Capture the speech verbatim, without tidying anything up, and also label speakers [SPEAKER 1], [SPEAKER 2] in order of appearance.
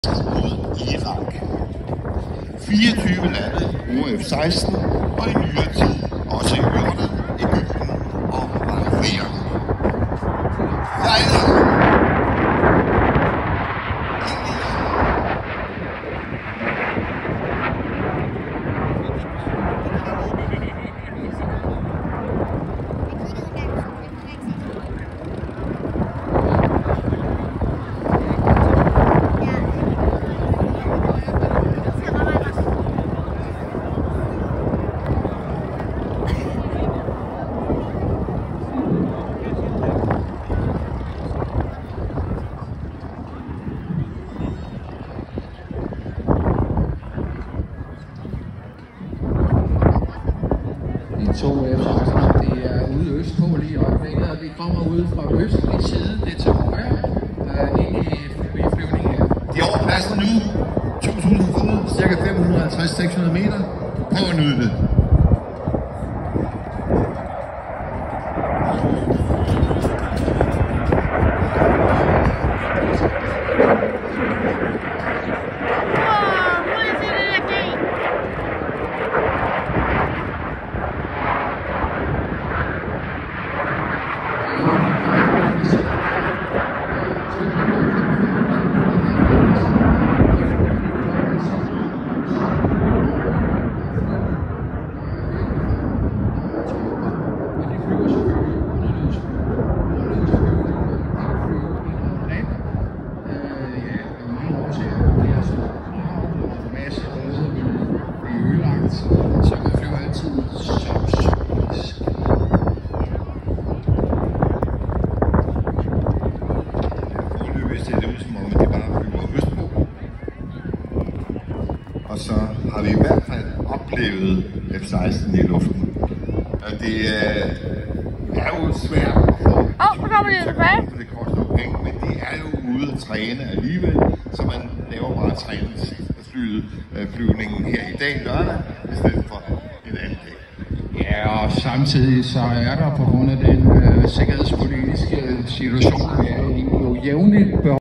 [SPEAKER 1] mod Irak. fireogtyve lande bruger F seksten, og i nyere tid også Jordan, Egypten og Bahrain. Lejder!
[SPEAKER 2] De to F seksten, det er ude østpå lige i øjeblikket, og vi kommer ude fra østlig side, det er til højre, uh, ind i flyvningen her.
[SPEAKER 1] De er over pladsen nu, to tusind fod, cirka fem hundrede og halvtreds til seks hundrede meter. Prøv at nyde det.
[SPEAKER 2] Så man flyver altid sovs.
[SPEAKER 1] Forløbig ser det ud som om, at de bare flyver østpå. Og så har vi i hvert fald oplevet F seksten i luften. Og det øh, er jo svært at få.
[SPEAKER 3] Åh, oh, så kommer de tilbage.
[SPEAKER 1] Det koster jo penge, men de er jo ude at træne alligevel, så man laver bare træningsflyvningen her i dag lørdag, i stedet for en anden dag.
[SPEAKER 2] Ja, og samtidig så er der på grund af den øh, sikkerhedspolitiske situation, jo jævnligt behov